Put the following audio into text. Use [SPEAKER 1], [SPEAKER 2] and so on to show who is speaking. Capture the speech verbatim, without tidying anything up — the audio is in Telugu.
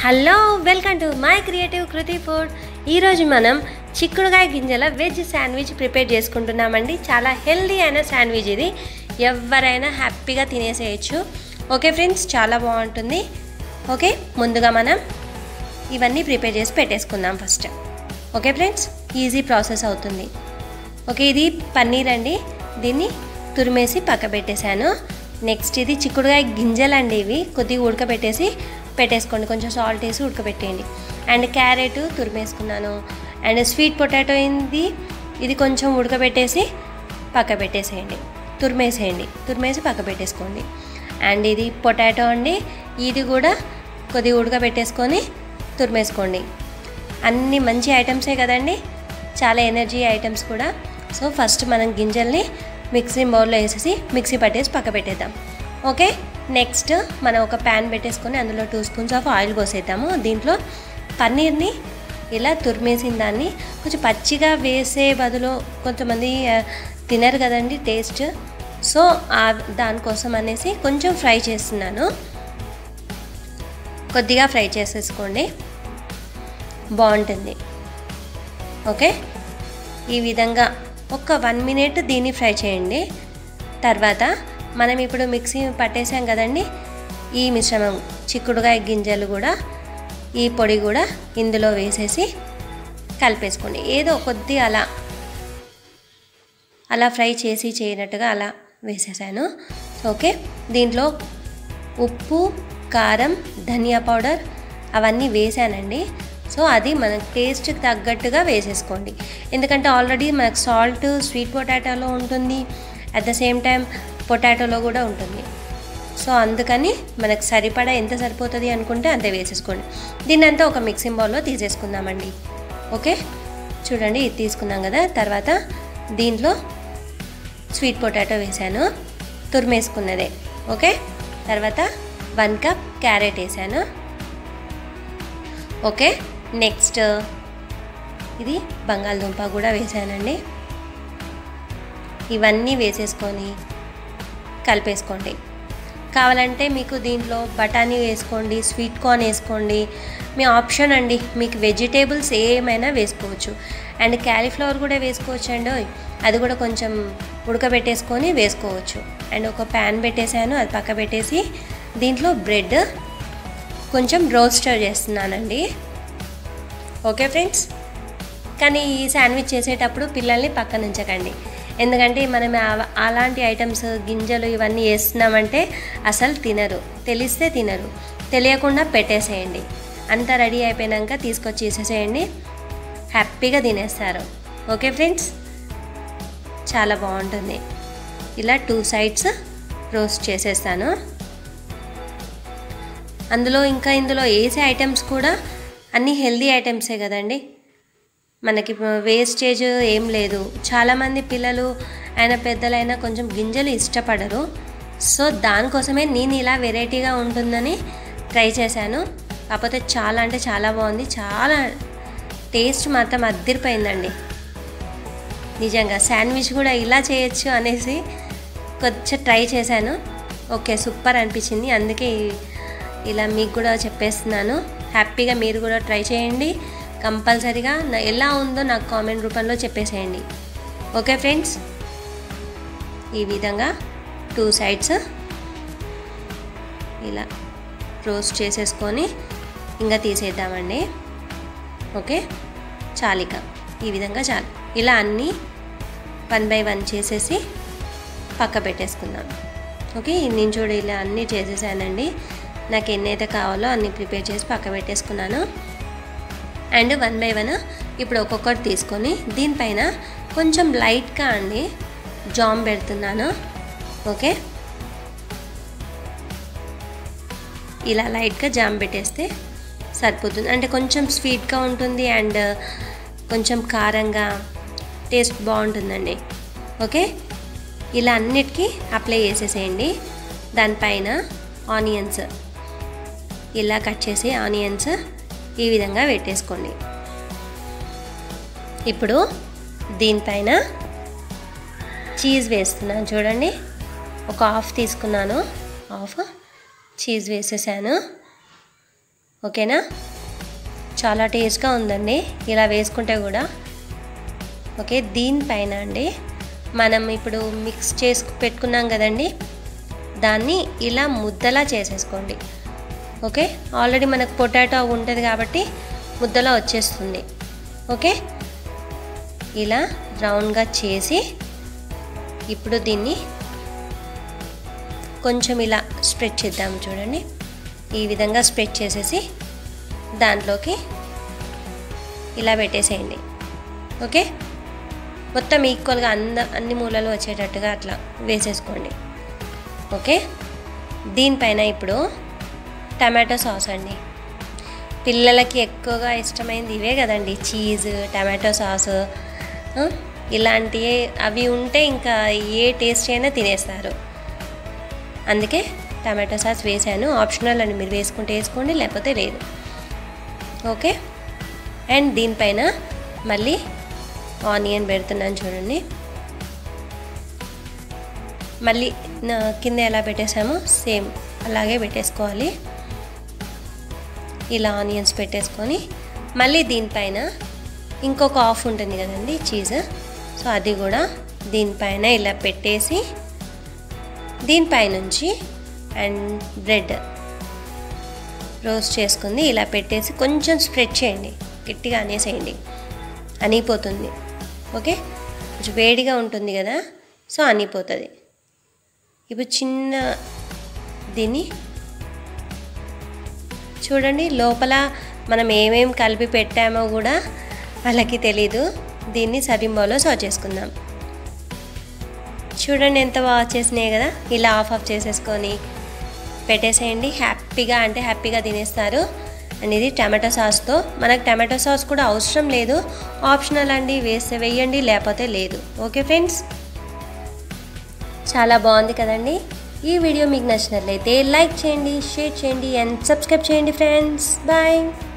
[SPEAKER 1] Hello welcome to my creative Kriti food. ఈరోజు మనం చిక్కుడుకాయ గింజల వెజ్ శాండ్విచ్ ప్రిపేర్ చేసుకుంటున్నామండి. చాలా హెల్దీ అయిన శాండ్విచ్ ఇది, ఎవరైనా హ్యాపీగా తినేసేయచ్చు. ఓకే ఫ్రెండ్స్, చాలా బాగుంటుంది. ఓకే, ముందుగా మనం ఇవన్నీ ప్రిపేర్ చేసి పెట్టేసుకుందాం first. Okay friends, easy process అవుతుంది. ఓకే, ఇది పన్నీర్ అండి, దీన్ని తురిమేసి పక్క పెట్టేశాను. నెక్స్ట్ ఇది చిక్కుడుకాయ గింజలు అండి, ఇవి కొద్దిగా ఉడకబెట్టేసి పెట్టేసుకోండి, కొంచెం సాల్ట్ వేసి ఉడకబెట్టేయండి. అండ్ క్యారెట్ తురిమేసుకున్నాను. అండ్ స్వీట్ పొటాటో అయింది, ఇది కొంచెం ఉడకబెట్టేసి పక్క పెట్టేసేయండి, తురిమేసేయండి, తురిమేసి పక్క పెట్టేసుకోండి. అండ్ ఇది పొటాటో అండి, ఇది కూడా కొద్దిగా ఉడకబెట్టేసుకొని తురిమేసుకోండి. అన్ని మంచి ఐటమ్సే కదండి, చాలా ఎనర్జీ ఐటమ్స్ కూడా. సో ఫస్ట్ మనం గింజల్ని మిక్సీ బౌల్లో వేసేసి మిక్సీ పట్టేసి పక్క పెట్టేద్దాం. ఓకే, నెక్స్ట్ మనం ఒక ప్యాన్ పెట్టేసుకొని అందులో టూ స్పూన్స్ ఆఫ్ ఆయిల్ పోసేద్దాము. దీంట్లో పన్నీర్ని ఇలా తురిమేసిన దాన్ని కొంచెం పచ్చిగా వేసే బదులు కొంతమంది తినరు కదండి టేస్ట్, సో దానికోసం అనేసి కొంచెం ఫ్రై చేస్తున్నాను. కొద్దిగా ఫ్రై చేసేసుకోండి, బాగుంటుంది. ఓకే, ఈ విధంగా ఒక వన్ మినిట్ దీన్ని ఫ్రై చేయండి. తర్వాత మనం ఇప్పుడు మిక్సీ పట్టేసాం కదండి, ఈ మిశ్రమం చిక్కుడుకాయ గింజలు కూడా ఈ పొడి కూడా ఇందులో వేసేసి కలిపేసుకోండి. ఏదో కొద్ది అలా అలా ఫ్రై చేసి చేయనట్టుగా అలా వేసేసాను. ఓకే, దీంట్లో ఉప్పు, కారం, ధనియా పౌడర్ అవన్నీ వేసానండి. సో అది మన టేస్ట్కి తగ్గట్టుగా వేసేసుకోండి, ఎందుకంటే ఆల్రెడీ మనకు సాల్ట్ స్వీట్ పొటాటోలో ఉంటుంది, అట్ ద సేమ్ టైం పొటాటోలో కూడా ఉంటుంది. సో అందుకని మనకు సరిపడా ఎంత సరిపోతుంది అనుకుంటే అంతే వేసేసుకోండి. దీన్ని అంతా ఒక మిక్సింగ్ బౌల్లో తీసేసుకుందామండి. ఓకే, చూడండి ఇది తీసుకున్నాం కదా. తర్వాత దీంట్లో స్వీట్ పొటాటో వేసాను, తురిమేసుకున్నదే. ఓకే, తర్వాత వన్ కప్ క్యారెట్ వేసాను. ఓకే, నెక్స్ట్ ఇది బంగాళదుంప కూడా వేసానండి. ఇవన్నీ వేసేసుకొని కలిపేసుకోండి. కావాలంటే మీకు దీంట్లో బఠానీ వేసుకోండి, స్వీట్ కార్న్ వేసుకోండి, మీ ఆప్షన్ అండి. మీకు వెజిటేబుల్స్ ఏమైనా వేసుకోవచ్చు. అండ్ క్యాలీఫ్లవర్ కూడా వేసుకోవచ్చు అండి, అది కూడా కొంచెం ఉడకబెట్టేసుకొని వేసుకోవచ్చు. అండ్ ఒక ప్యాన్ పెట్టేసాను, అది పక్క పెట్టేసి దీంట్లో బ్రెడ్ కొంచెం రోస్టర్ చేస్తున్నానండి. ఓకే ఫ్రెండ్స్, కానీ ఈ శాండ్విచ్ చేసేటప్పుడు పిల్లల్ని పక్కన ఉంచకండి, ఎందుకంటే మనం అలాంటి ఐటమ్స్ గింజలు ఇవన్నీ వేస్తున్నామంటే అసలు తినరు, తెలిస్తే తినరు, తెలియకుండా పెట్టేసేయండి. అంతా రెడీ అయిపోయాక తీసుకొచ్చి వేసేసేయండి, హ్యాపీగా తినేస్తారు. ఓకే ఫ్రెండ్స్, చాలా బాగుంటుంది. ఇలా టూ సైడ్స్ రోస్ట్ చేసేస్తాను. అందులో ఇంకా ఇందులో వేసే ఐటమ్స్ కూడా అన్నీ హెల్దీ ఐటమ్సే కదండి, మనకి వేస్టేజ్ ఏం లేదు. చాలామంది పిల్లలు అయినా పెద్దలైనా కొంచెం గింజలు ఇష్టపడరు, సో దానికోసమే నేను ఇలా వెరైటీగా ఉంటుందని ట్రై చేశాను. కాకపోతే చాలా అంటే చాలా బాగుంది, చాలా టేస్ట్ మాత్రం అద్దరిపోయిందండి. నిజంగా శాండ్విచ్ కూడా ఇలా చేయొచ్చు అనేసి కొంచెం ట్రై చేశాను. ఓకే, సూపర్ అనిపించింది, అందుకే ఇలా మీకు కూడా చెప్పేస్తున్నాను. హ్యాపీగా మీరు కూడా ట్రై చేయండి కంపల్సరీగా. ఎలా ఉందో నాకు కామెంట్ రూపంలో చెప్పేసేయండి. ఓకే ఫ్రెండ్స్, ఈ విధంగా టూ సైడ్స్ ఇలా రోస్ట్ చేసేసుకొని ఇంకా తీసేద్దామండి. ఓకే, చాలిక ఈ విధంగా చాలు. ఇలా అన్నీ వన్ బై వన్ చేసేసి పక్క పెట్టేసుకుందాం. ఓకే, నేను చూడ ఇలా అన్నీ చేసేసానండి. నాకు ఎన్నైతే కావాలో అన్నీ ప్రిపేర్ చేసి పక్క పెట్టేసుకున్నాను. అండ్ వన్ బై వన్ ఇప్పుడు ఒక్కొక్కటి తీసుకొని దీనిపైన కొంచెం లైట్గా అండి జామ్ పెడుతున్నాను. ఓకే, ఇలా లైట్గా జామ్ పెట్టేస్తే సరిపోతుంది, అంటే కొంచెం స్వీట్గా ఉంటుంది అండ్ కొంచెం కారంగా టేస్ట్ బాగుంటుందండి. ఓకే, ఇలా అన్నిటికీ అప్లై చేసేసేయండి. దానిపైన ఆనియన్స్ ఇలా కట్ చేసి ఆనియన్స్ ఈ విధంగా పెట్టేసుకోండి. ఇప్పుడు దీనిపైన చీజ్ వేస్తున్నాను, చూడండి ఒక హాఫ్ తీసుకున్నాను, హాఫ్ చీజ్ వేసేసాను. ఓకేనా? చాలా టేస్ట్గా ఉందండి ఇలా వేసుకుంటే కూడా. ఓకే, దీనిపైన అండి మనం ఇప్పుడు మిక్స్ చేసి పెట్టుకున్నాం కదండి, దాన్ని ఇలా ముద్దలా చేసేసుకోండి. ఓకే, ఆల్రెడీ మనకు పొటాటో ఉంటుంది కాబట్టి ముద్దలా వచ్చేస్తుంది. ఓకే, ఇలా రౌండ్గా చేసి ఇప్పుడు దీన్ని కొంచెం ఇలా స్ప్రెడ్ చేద్దాం. చూడండి, ఈ విధంగా స్ప్రెడ్ చేసేసి దాంట్లోకి ఇలా పెట్టేసేయండి. ఓకే, మొత్తం ఈక్వల్గా అంద అన్ని మూలలు వచ్చేటట్టుగా అట్లా వేసేసుకోండి. ఓకే, దీనిపైన ఇప్పుడు టమాటో సాస్ అండి. పిల్లలకి ఎక్కువగా ఇష్టమైనది ఇవే కదండి, చీజ్, టమాటో సాస్ ఇలాంటివి. అవి ఉంటే ఇంకా ఏ టేస్ట్ అయినా తినేస్తారు. అందుకే టమాటో సాస్ వేసాను. ఆప్షనల్ అని మీరు వేసుకుంటే వేసుకోండి, లేకపోతే లేదు. ఓకే, అండ్ దీనిపైన మళ్ళీ ఆనియన్ పెడుతున్నాను. చూడండి, మళ్ళీ కింద ఎలా పెట్టేసామో సేమ్ అలాగే పెట్టేసుకోవాలి. ఇలా ఆనియన్స్ పెట్టేసుకొని మళ్ళీ దీనిపైన ఇంకొక ఆఫ్ ఉంటుంది కదండి చీజ్, సో అది కూడా దీనిపైన ఇలా పెట్టేసి దీనిపైనుంచి అండ్ బ్రెడ్ రోస్ట్ చేసుకుంది ఇలా పెట్టేసి కొంచెం స్ప్రెడ్ చేయండి, గట్టిగా అనేసేయండి, అనిపోతుంది. ఓకే, కొంచెం వేడిగా ఉంటుంది కదా, సో అనిపోతుంది. ఇప్పుడు చిన్న దీన్ని చూడండి, లోపల మనం ఏమేం కలిపి పెట్టామో కూడా వాళ్ళకి తెలీదు. దీన్ని సర్వింగ్ బౌల్లో సర్వ్ చేసుకుందాం. చూడండి ఎంత బాగా వచ్చేసినాయి కదా. ఇలా ఆఫ్ ఆఫ్ చేసేసుకొని పెట్టేసేయండి. హ్యాపీగా అంటే హ్యాపీగా తినేస్తారు. అండ్ ఇది టమాటో సాస్తో. మనకు టమాటో సాస్ కూడా అవసరం లేదు, ఆప్షనల్ అండి, వేస్తే వేయండి లేకపోతే లేదు. ఓకే ఫ్రెండ్స్, చాలా బాగుంది కదండి. ఈ వీడియో మీకు నచ్చినట్లయితే లైక్ చేయండి, షేర్ చేయండి అండ్ సబ్స్క్రైబ్ చేయండి ఫ్రెండ్స్. బాయ్.